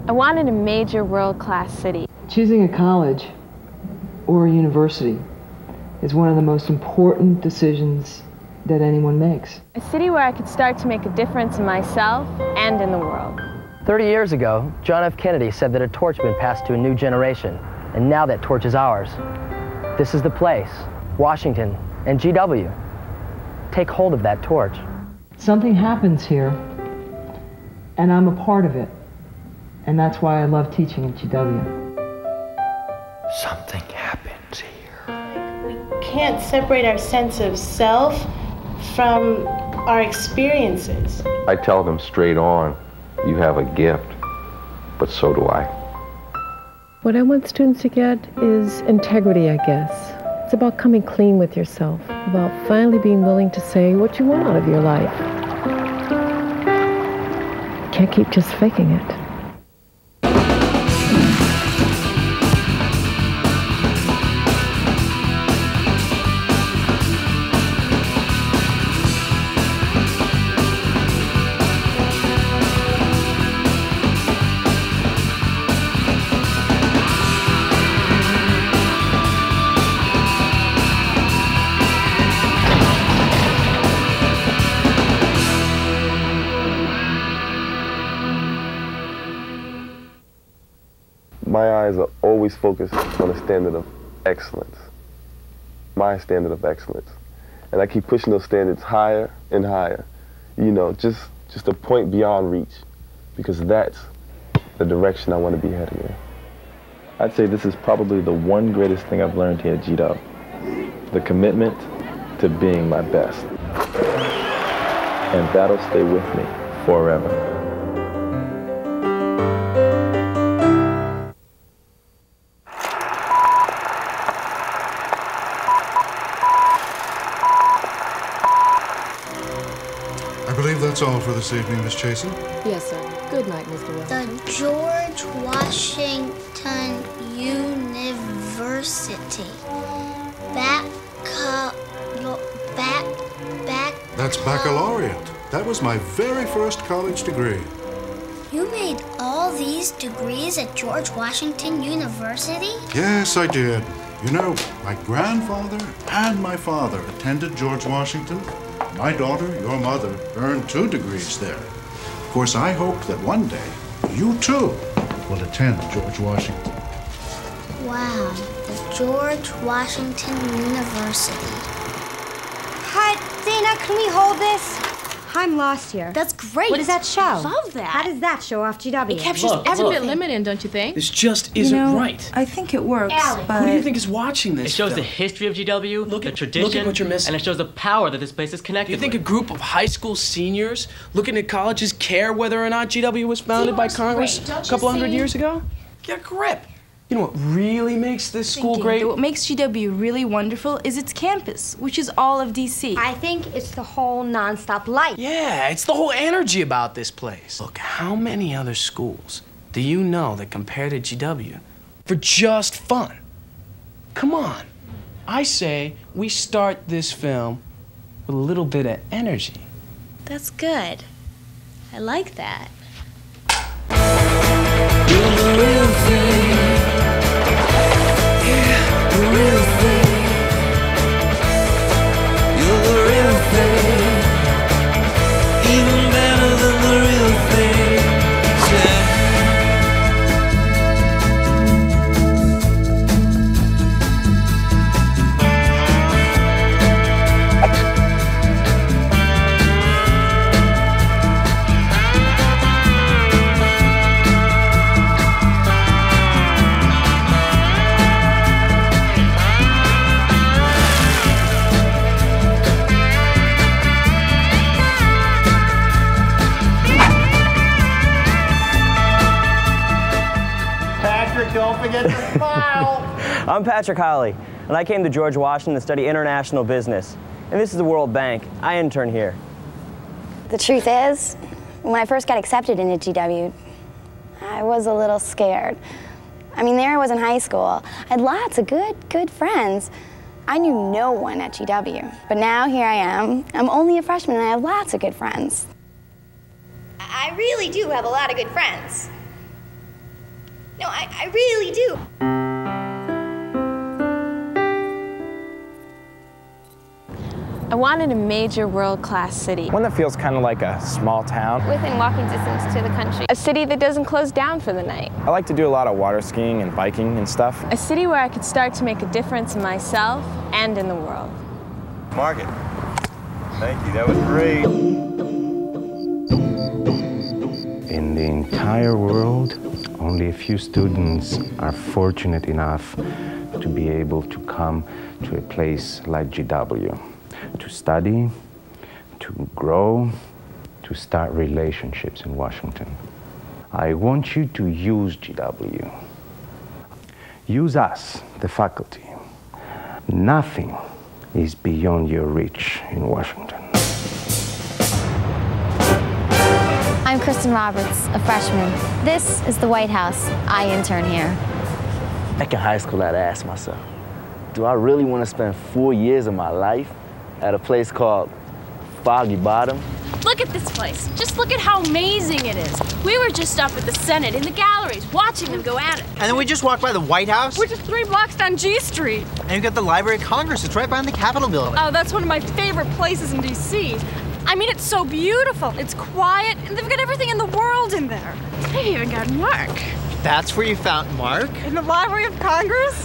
I wanted a major world-class city. Choosing a college or a university is one of the most important decisions that anyone makes. A city where I could start to make a difference in myself and in the world. 30 years ago, John F. Kennedy said that a torch had been passed to a new generation, and now that torch is ours. This is the place, Washington and GW. Take hold of that torch. Something happens here, and I'm a part of it. And that's why I love teaching at GW. Something happens here. We can't separate our sense of self from our experiences. I tell them straight on, you have a gift, but so do I. What I want students to get is integrity, I guess. It's about coming clean with yourself, about finally being willing to say what you want out of your life. You can't keep just faking it. My eyes are always focused on a standard of excellence. My standard of excellence. And I keep pushing those standards higher and higher. You know, just a point beyond reach. Because that's the direction I want to be heading in. I'd say this is probably the one greatest thing I've learned here at GW. The commitment to being my best. And that'll stay with me forever. I believe that's all for this evening, Miss Chasen. Yes, sir. Good night, Mr. Wilson. The George Washington University. That's baccalaureate. That was my very first college degree. You made all these degrees at George Washington University? Yes, I did. You know, my grandfather and my father attended George Washington. My daughter, your mother, earned 2 degrees there. Of course, I hope that one day you too will attend George Washington. Wow, the George Washington University. Hi, Dana, can we hold this? I'm lost here. That's great. What does that show? Love that. How does that show off GW? It captures everything. It's a bit limited, don't you think? This just isn't right. I think it works, but... Who do you think is watching this? It shows film? the history of GW, the tradition, look at what you're missing. and it shows the power that this place is connected You think with. a group of high school seniors looking at colleges care whether or not GW was founded by Congress a couple hundred years ago? Get a grip. You know what really makes this school great? What makes GW really wonderful is its campus, which is all of DC. I think it's the whole non-stop light. Yeah, it's the whole energy about this place. Look, how many other schools do you know that compare to GW for just fun? Come on. I say we start this film with a little bit of energy. That's good. I like that. You're the real thing. Yeah, the real thing. You're the real thing. Even better than the real thing. Yeah. Don't forget to smile. I'm Patrick Holly, and I came to George Washington to study international business. And this is the World Bank. I intern here. The truth is, when I first got accepted into GW, I was a little scared. I mean, there I was in high school. I had lots of good friends. I knew no one at GW. But now here I am. I'm only a freshman and I have lots of good friends. I really do have a lot of good friends. No, I really do. I wanted a major world-class city. One that feels kind of like a small town. Within walking distance to the country. A city that doesn't close down for the night. I like to do a lot of water skiing and biking and stuff. A city where I could start to make a difference in myself and in the world. Mark it. Thank you, that was great. In the entire world, only a few students are fortunate enough to be able to come to a place like GW. To study, to grow, to start relationships in Washington. I want you to use GW. Use us, the faculty. Nothing is beyond your reach in Washington. I'm Kristen Roberts, a freshman. This is the White House. I intern here. Back in high school, I'd ask myself, do I really want to spend 4 years of my life at a place called Foggy Bottom? Look at this place. Just look at how amazing it is. We were just up at the Senate in the galleries watching them go at it. And then we just walked by the White House. We're just 3 blocks down G Street. And you got the Library of Congress. It's right behind the Capitol building. Oh, that's one of my favorite places in D.C. I mean, it's so beautiful. It's quiet, and they've got everything in the world in there. They've even got Mark. That's where you found Mark? In the Library of Congress?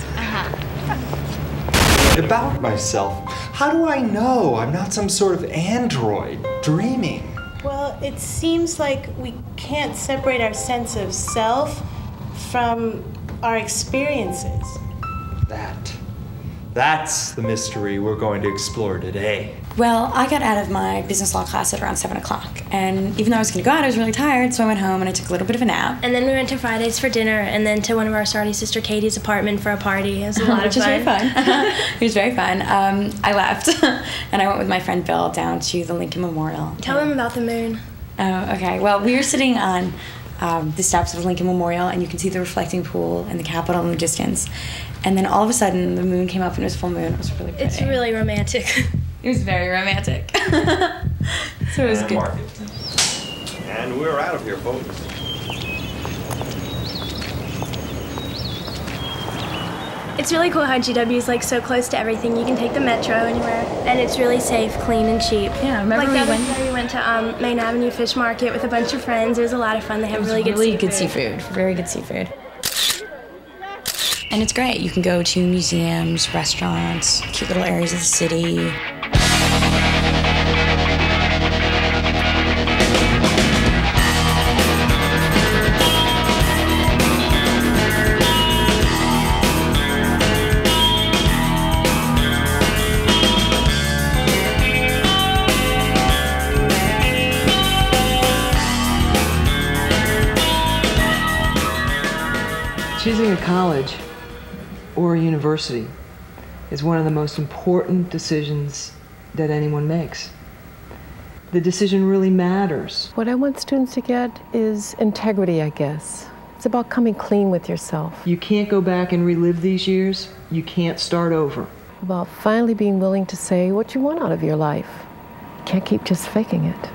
About myself. How do I know I'm not some sort of android dreaming? Well, it seems like we can't separate our sense of self from our experiences. That's the mystery we're going to explore today. Well, I got out of my business law class at around 7 o'clock, and even though I was gonna go out, I was really tired, so I went home and I took a little bit of a nap. And then we went to Fridays for dinner, and then to one of our sorority sister Katie's apartment for a party. It was a lot of fun. Which was very fun. It was very fun. I left, and I went with my friend Bill down to the Lincoln Memorial. Tell them about the moon. Oh, okay. Well, we were sitting on the steps of Lincoln Memorial, and you can see the reflecting pool and the Capitol in the distance. And then all of a sudden, the moon came up, and it was full moon. It was really pretty. It's really romantic. It was very romantic. So it was good. And we're out of here, folks. It's really cool how GW is like so close to everything. You can take the metro anywhere, and it's really safe, clean, and cheap. Yeah, remember we went to Main Avenue Fish Market with a bunch of friends. It was a lot of fun. They have really good seafood. Very good seafood. And it's great. You can go to museums, restaurants, cute little areas of the city. Choosing a college or a university is one of the most important decisions that anyone makes. The decision really matters. What I want students to get is integrity, I guess. It's about coming clean with yourself. You can't go back and relive these years. You can't start over. About finally being willing to say what you want out of your life. You can't keep just faking it.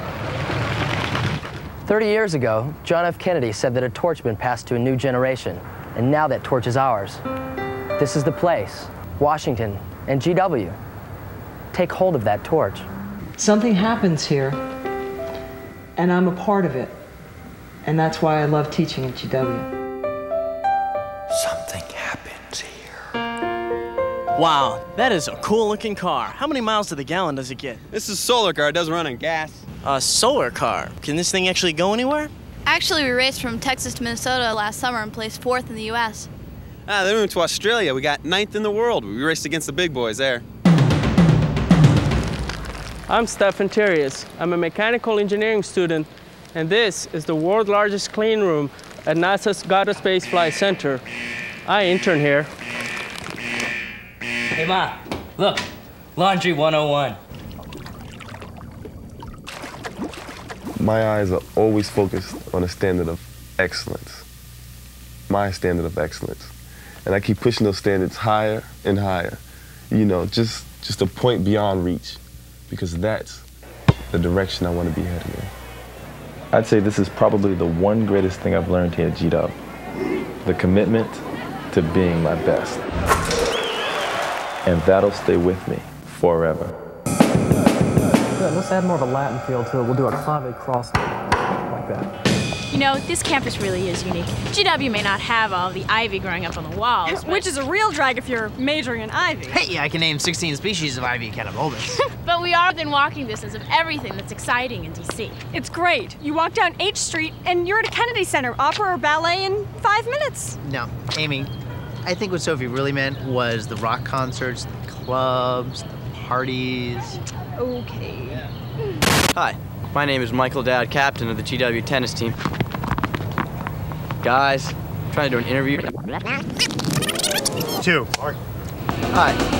30 years ago, John F. Kennedy said that a torch had been passed to a new generation, and now that torch is ours. This is the place, Washington and GW. Take hold of that torch. Something happens here, and I'm a part of it, and that's why I love teaching at GW. Something happens here. Wow, that is a cool-looking car. How many miles to the gallon does it get? This is a solar car. It doesn't run on gas. A solar car? Can this thing actually go anywhere? Actually, we raced from Texas to Minnesota last summer and placed 4th in the U.S. Then we went to Australia. We got 9th in the world. We raced against the big boys there. I'm Stephen Terrius. I'm a mechanical engineering student, and this is the world's largest clean room at NASA's Goddard Space Flight Center. I intern here. Hey, Ma, look, Laundry 101. My eyes are always focused on a standard of excellence, my standard of excellence. And I keep pushing those standards higher and higher, you know, just a point beyond reach, because that's the direction I want to be heading in. I'd say this is probably the one greatest thing I've learned here at GW, the commitment to being my best. And that'll stay with me forever. Good, let's add more of a Latin feel to it. We'll do a clave cross like that. You know, this campus really is unique. GW may not have all the ivy growing up on the walls, which is a real drag if you're majoring in ivy. Hey, I can name 16 species of ivy catapultus. But we are within walking distance of everything that's exciting in DC. It's great. You walk down H Street and you're at a Kennedy Center, opera or ballet in 5 minutes. No, Amy, I think what Sophie really meant was the rock concerts, the clubs, the parties. Okay. Hi, my name is Michael Dowd, captain of the GW tennis team. Guys, I'm trying to do an interview. 2. Hi.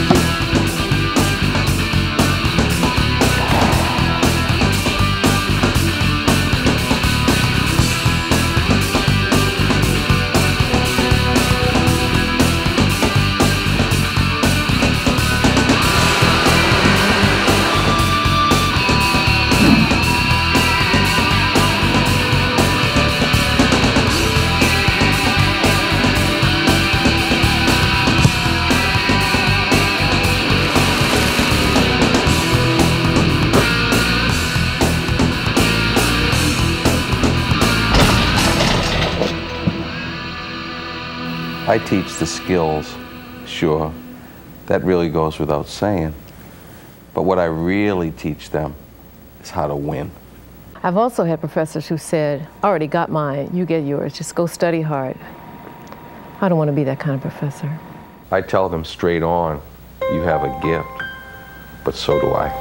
I teach the skills, sure, that really goes without saying. But what I really teach them is how to win. I've also had professors who said, I already got mine, you get yours, just go study hard. I don't want to be that kind of professor. I tell them straight on, you have a gift, but so do I.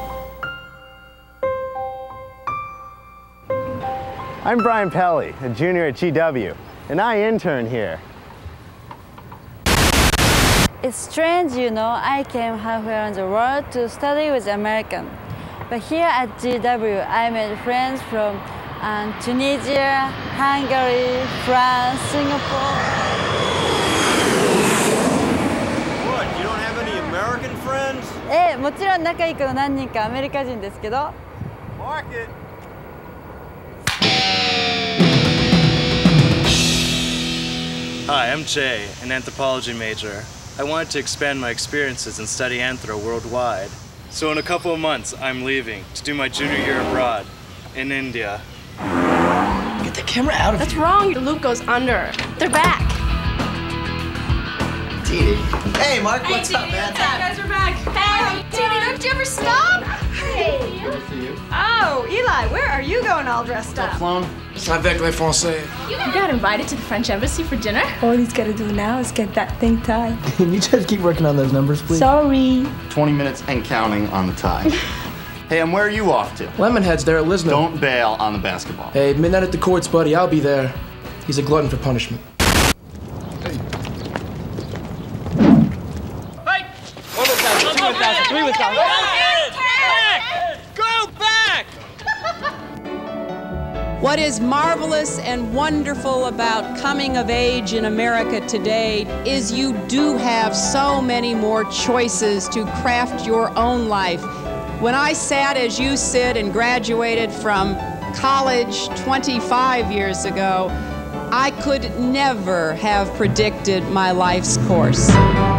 I'm Brian Pelly, a junior at GW, and I intern here. It's strange, you know, I came halfway around the world to study with Americans. But here at GW, I made friends from Tunisia, Hungary, France, Singapore. What, you don't have any American friends? ええ、もちろん仲いい子の何人かアメリカ人ですけど。 Mark it. Hi, I'm Jay, an anthropology major. I wanted to expand my experiences and study anthro worldwide. So in a couple of months, I'm leaving to do my junior year abroad in India. Get the camera out of here. That's wrong. The loop goes under. They're back. Titi. Hey, Mark, what's up, man? What's up? Guys, we're back. Hey, Titi, don't you ever stop? Hey. Good for you. Oh, Eli, where are you going all dressed up? Flown. C'est avec les Français. You got invited to the French embassy for dinner? All he's got to do now is get that thing tied. Can you just keep working on those numbers, please? Sorry. 20 minutes and counting on the tie. Hey, and where are you off to? Lemonhead's there at Lisbon. Don't bail on the basketball. Hey, midnight at the courts, buddy. I'll be there. He's a glutton for punishment. Hey! 1,000, 2,000, 3,000. Go back! What is marvelous and wonderful about coming of age in America today is you do have so many more choices to craft your own life. When I sat as you sit and graduated from college 25 years ago, I could never have predicted my life's course.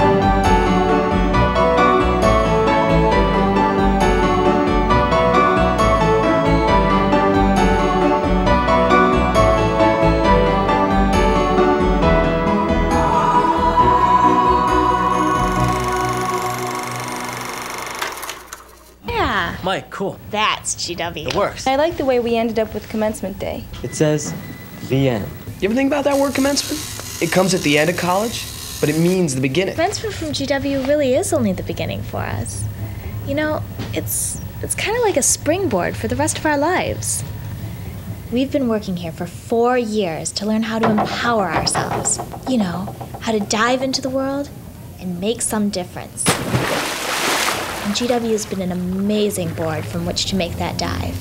Mike, cool. That's GW. It works. I like the way we ended up with commencement day. It says, the end. You ever think about that word, commencement? It comes at the end of college, but it means the beginning. Commencement from GW really is only the beginning for us. You know, it's kind of like a springboard for the rest of our lives. We've been working here for 4 years to learn how to empower ourselves. You know, how to dive into the world and make some difference. And GW has been an amazing board from which to make that dive.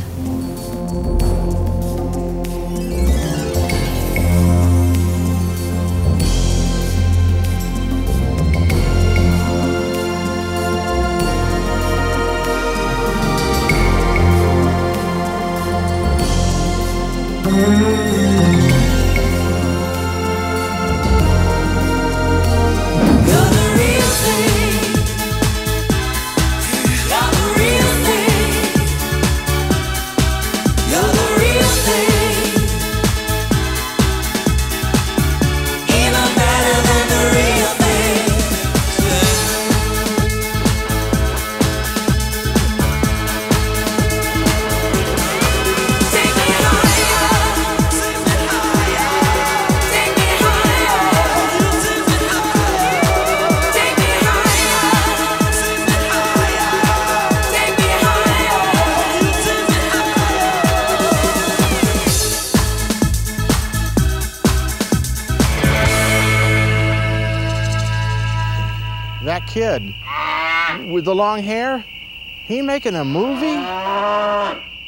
kid with the long hair? He making a movie?